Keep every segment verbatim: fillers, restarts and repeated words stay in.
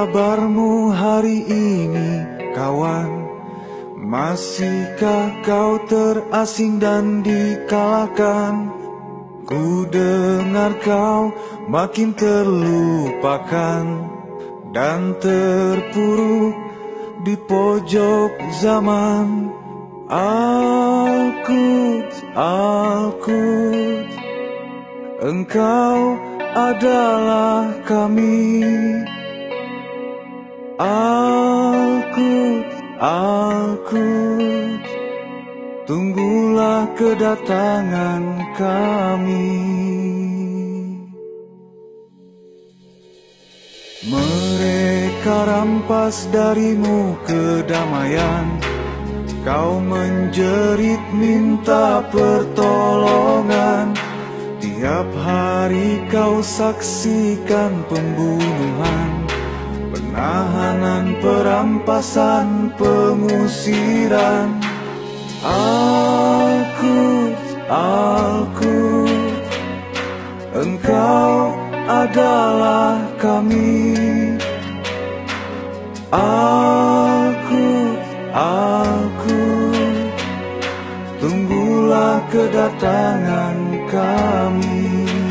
kabarmu hari ini, kawan? Masihkah kau terasing dan dikalahkan? Ku dengar kau makin terlupakan dan terpuruk di pojok zaman. Al-Quds, Al-Quds, Engkau adalah kami. Al-Quds, Al-Quds, tunggulah kedatangan kami. Mereka rampas darimu kedamaian, kau menjerit minta pertolongan. Tiap hari kau saksikan pembunuhan, penahanan, perampasan, pengusiran. Al-Quds, Al-Quds, Engkau adalah kami. Al-Quds, Al-Quds, tunggulah kedatangan kami.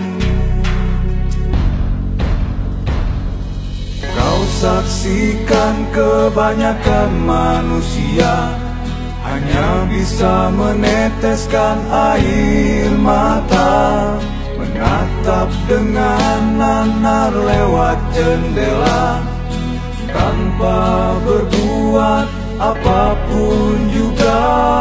Kau saksikan kebanyakan manusia hanya bisa meneteskan air mata, menatap dengan nanar lewat jendela, tanpa berbuat apapun juga.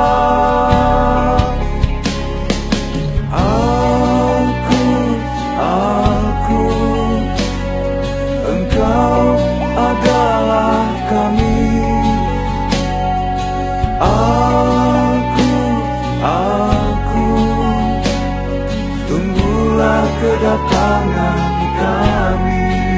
Al-Quds, Al-Quds, Engkau adalah kami. Al-Quds, Al-Quds, tunggulah kedatangan kami.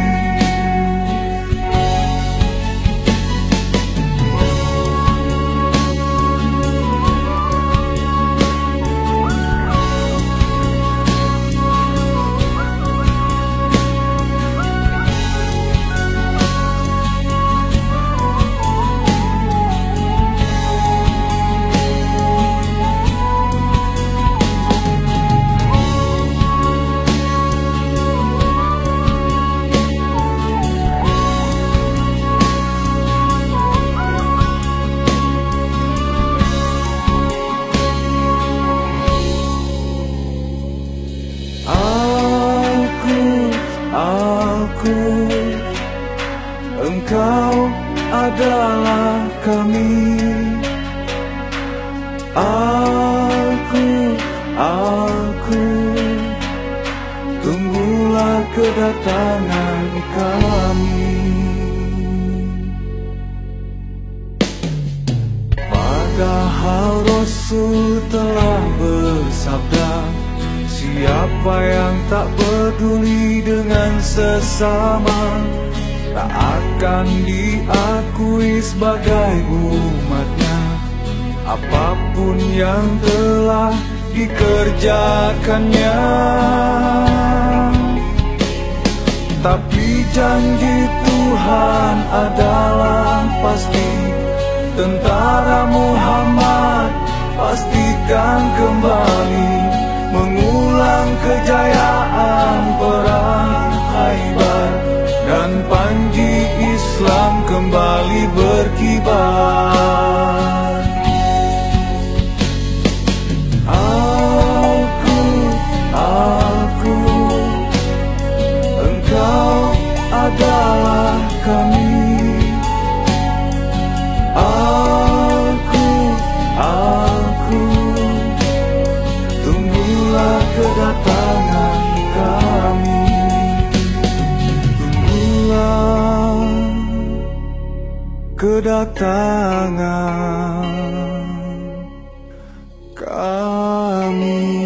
Al-Quds, Engkau adalah kami. Al-Quds, Al-Quds, tunggulah kedatangan kami. Padahal Rasul telah bersabda, siapa yang tak peduli dengan sesama tak akan diakui sebagai umatnya, apapun yang telah dikerjakannya. Tapi janji Tuhan adalah pasti, tentara Muhammad pastikan kembali mengulang kejayaan perang Khaybar, dan panji Islam kembali berkibar. Al-Quds, Al-Quds, Engkau adalah kami. Al-Quds, Al-Quds, tunggulah kedatangan kami. Tunggulah kedatangan kami.